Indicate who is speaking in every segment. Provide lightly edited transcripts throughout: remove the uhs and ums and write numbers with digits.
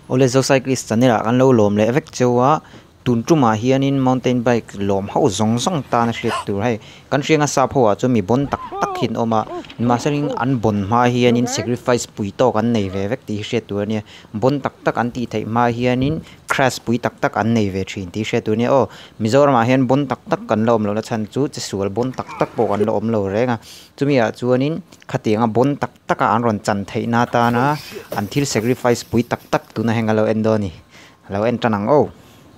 Speaker 1: Ole zo cyclist tanila kan lo lom le vek chewa tun tuma hianin mountain bike lom ho zong zong ta na hret tur hai kan hringa sa phowa chu mi bon tak tak hin oma ma saling an bon ma hianin sacrifice pui to kan nei ve vek ti hret tur ni bon tak tak an ti thei ma hianin crash pui tak tak an nei ve thin ti hret tur ni o mizoram ma hian bon tak tak kan lom lo na chan chu che sual bon tak tak po kan lom lo renga chumi a chuanin khatinga bon tak tak an ron chan thei na ta na an thil sacrifice pui tak tak tu na henga lo endo ni lo en tanang o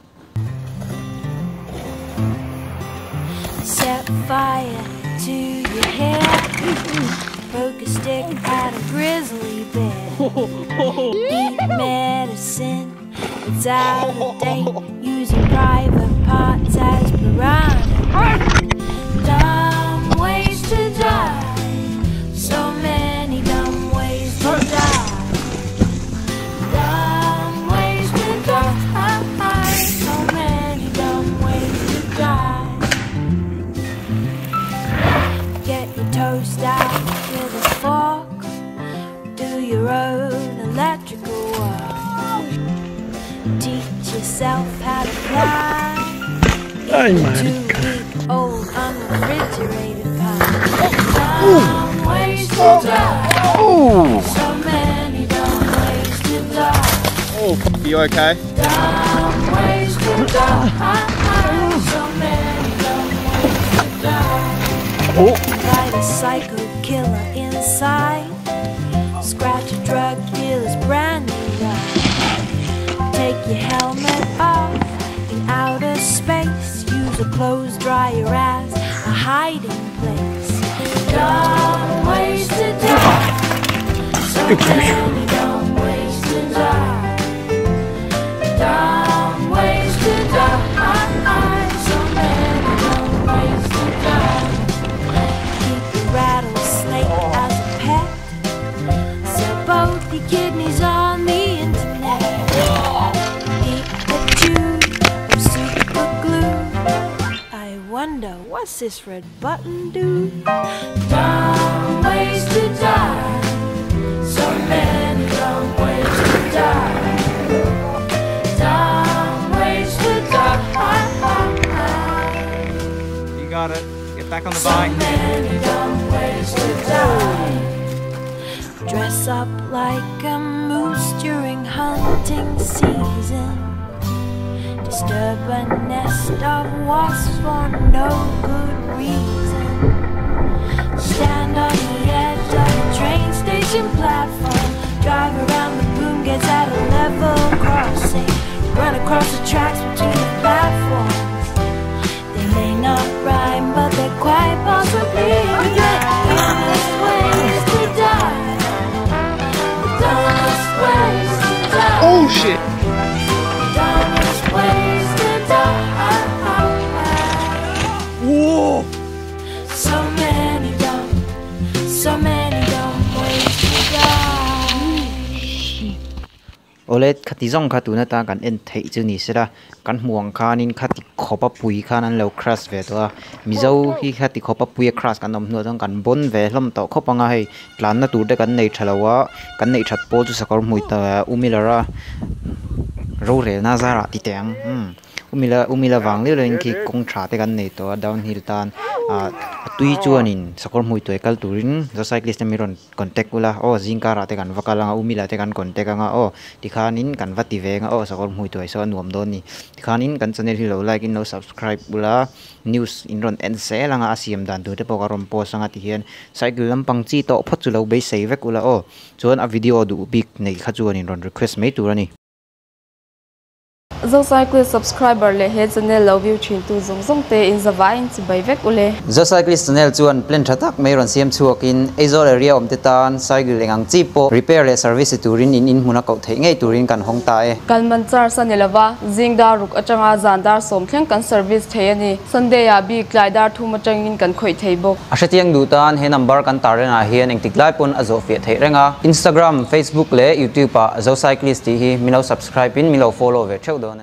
Speaker 2: Set fire to your hair. Poke a stick at a grizzly bear. Eat medicine that's out of date. Using private parts as piranha. Dumb ways to die. So many dumb ways to die. Dumb ways to die. So many dumb ways to die. Get your toast out with a fork. Do your own electrical work. Teach yourself how to fly. Eat a 2-week-old unrefrigerated pie. Dumb ways to die. So many dumb ways to die.
Speaker 3: You okay?
Speaker 2: Dumb ways to die. So many dumb ways to die. Fight a psycho killer inside. Scratch a drug dealer's brand new ride. Take your helmet off in outer space. Use a clothes dryer as a hiding place. Dumb ways to die. So many dumb ways to die. Dumb ways to die. So many dumb ways to die. Rattlesnake as a pet. Sell both your kidneys on the internet. Eat a tube of super glue. I wonder what's this red button do? Dumb ways to die. So many dumb ways to die. Dumb ways to die.
Speaker 3: You got it. Get back on the bike.
Speaker 2: So many dumb ways to die. Dress up like a moose during hunting season. Disturb a nest of wasps for no good reason. Stand on the edge of a train station platform. Drive around the boom gates at a level crossing. Run across the tracks between the platforms. They may not rhyme, but they're quite possibly the dumbest ways to die. The dumbest ways to die.
Speaker 3: Oh shit!
Speaker 2: The dumbest ways to die.
Speaker 3: Whoa!
Speaker 2: So many dumb ways to die.
Speaker 1: Ole khatizong khatuna ta kan en thei chu ni sira kan muang khanin khati khopa pui khanan lo crash ve to mizo hi khati khopa pui crash kan nom no jong kan bon ve hlom to khopanga hei tlan na tur de kan nei thalawa kan nei that po chu sakor mui ta umilara ro re na zara ti teng umila wang le len ki kong tha te kan nei to downhill tan tui chuanin sakor mui to ekal turin zo cyclist miron contact ula o jingkara te kan wakala umila te kan contact anga o tikhanin kan vati venga o sakor mui to so nuam don ni tikhanin kan channel hi lo like in no subscribe ula news in ron en se langa asiam dan tu te pokarom post anga ti hian cycle lampang chi to phot chu lo be sei vek ula o chuan a video du big nei kha chuanin ron request me turani
Speaker 4: Zo cyclist subscriber le he channel love you thin tu zong zong te in zawain chi bai vek ule
Speaker 1: zo cyclist channel chuan plan thatak mai ron siam chuakin aizol area om te tan cycle lengang chi po repair le service turin in huna ko thei ngei turin kan hong ta e
Speaker 4: kalman char sanelawa jingda ruk atanga zandar som thleng kan service theiani sunday ya bi klaidar thuma tangin kan khoi theibo
Speaker 1: ashatiang du tan he number kan tarena hian engtik lai pon azo fe thei renga Instagram Facebook le YouTube pa zo cyclist ti hi milo subscribe in milo follow ve theu don